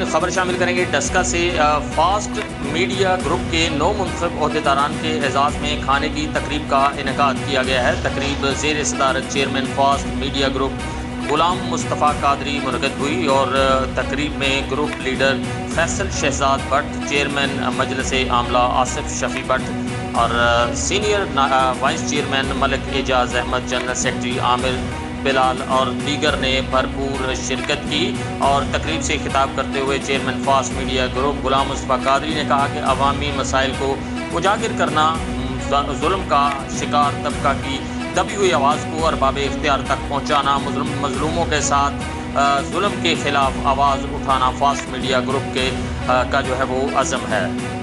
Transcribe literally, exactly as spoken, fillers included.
खबर शामिल करेंगे डस्का से। फास्ट मीडिया ग्रुप के नौ मुंतखब अहदेदारान के एजाज़ में खाने की तकरीब का इनेकाद किया गया है। तकरीब ज़ेर सदारत chairman fast media group Ghulam Mustafa Qadri मुनक़िद हुई और तकरीब में group leader Faisal Shahzad Bhatt, chairman मजलिस आमला आसिफ शफी भट्ट और senior vice chairman Malik Ejaz Ahmad, general secretary Amir Bilal और दीगर ने भरपूर शिरकत की। और तकरीब से खिताब करते हुए chairman fast media group Ghulam Mustafa Qadri ने कहा कि अवामी मसाइल को उजागर करना, जुल्म का शिकार तबका की दबी हुई आवाज़ को अरबाब इख्तियार तक पहुँचाना, मजलूमों के साथ जुल्म के खिलाफ आवाज़ उठाना फास्ट मीडिया ग्रुप के का जो है वो अज़म है।